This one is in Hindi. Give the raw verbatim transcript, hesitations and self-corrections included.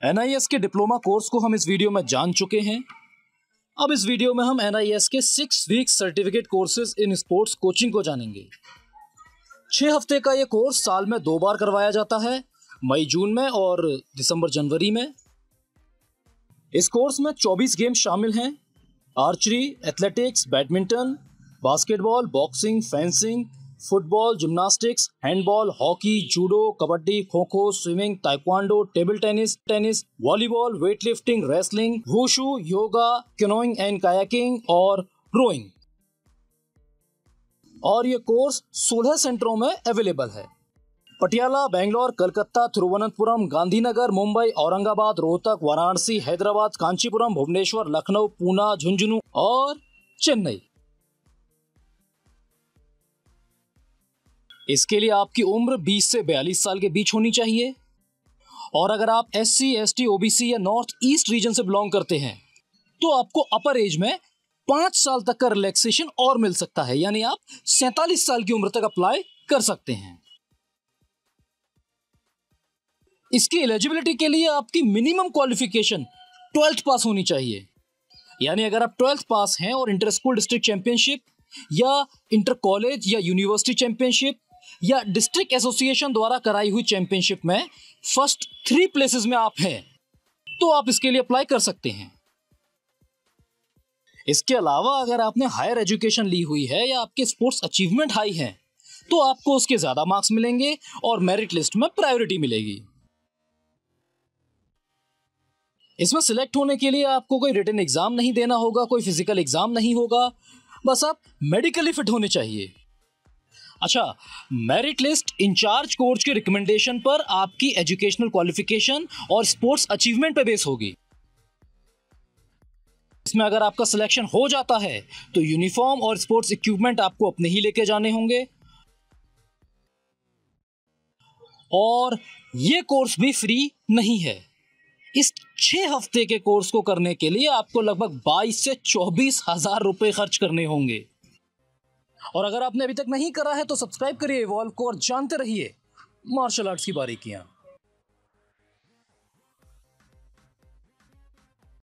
एन आई एस के डिप्लोमा कोर्स को हम इस वीडियो में जान चुके हैं। अब इस वीडियो में हम एन आई एस के six week certificate courses in sports coaching को जानेंगे। छह हफ्ते का ये कोर्स साल में दो बार करवाया जाता है, मई जून में और दिसंबर जनवरी में। इस कोर्स में चौबीस गेम शामिल हैं: archery, athletics, badminton, basketball, boxing, fencing, football, gymnastics, handball, hockey, judo, kabaddi, kho kho, swimming, taekwondo, table tennis, tennis, volleyball, weightlifting, wrestling, wushu, yoga, canoeing and kayaking और रोइंग। और ये कोर्स सोलह सेंटरों में अवेलेबल है: पटियाला, बेंगलोर, कलकत्ता, तिरुवनंतपुरम, गांधीनगर, मुंबई, औरंगाबाद, रोहतक, वाराणसी, हैदराबाद, कांचीपुरम, भुवनेश्वर, लखनऊ, पूना, झुंझुनू और चेन्नई। इसके लिए आपकी उम्र बीस से बयालीस साल के बीच होनी चाहिए। और अगर आप S C, S T, O B C या नॉर्थ ईस्ट रीजन से बिलोंग करते हैं तो आपको अपर एज में पांच साल तक का रिलैक्सेशन और मिल सकता है, यानी आप सैंतालीस साल की उम्र तक अप्लाई कर सकते हैं। इसकी एलिजिबिलिटी के लिए आपकी मिनिमम क्वालिफिकेशन ट्वेल्थ पास होनी चाहिए, यानी अगर आप ट्वेल्थ पास हैं और इंटर स्कूल डिस्ट्रिक्ट चैंपियनशिप या इंटर कॉलेज या यूनिवर्सिटी चैंपियनशिप या डिस्ट्रिक्ट एसोसिएशन द्वारा कराई हुई चैंपियनशिप में फर्स्ट थ्री प्लेसेस में आप हैं तो आप इसके लिए अप्लाई कर सकते हैं। इसके अलावा अगर आपने हायर एजुकेशन ली हुई है या आपके स्पोर्ट्स अचीवमेंट हाई हैं तो आपको उसके ज्यादा मार्क्स मिलेंगे और मेरिट लिस्ट में प्रायोरिटी मिलेगी। इसमें सिलेक्ट होने के लिए आपको कोई रिटन एग्जाम नहीं देना होगा, कोई फिजिकल एग्जाम नहीं होगा, बस आप मेडिकली फिट होने चाहिए। अच्छा, मेरिट लिस्ट इंचार्ज कोच के रिकमेंडेशन पर आपकी एजुकेशनल क्वालिफिकेशन और स्पोर्ट्स अचीवमेंट पे बेस होगी। इसमें अगर आपका सिलेक्शन हो जाता है तो यूनिफॉर्म और स्पोर्ट्स इक्विपमेंट आपको अपने ही लेके जाने होंगे। और ये कोर्स भी फ्री नहीं है। इस छह हफ्ते के कोर्स को करने के लिए आपको लगभग बाईस से चौबीस हजार रुपए खर्च करने होंगे। और अगर आपने अभी तक नहीं करा है तो सब्सक्राइब करिए इवॉल्व को और जानते रहिए मार्शल आर्ट्स की बारीकियां।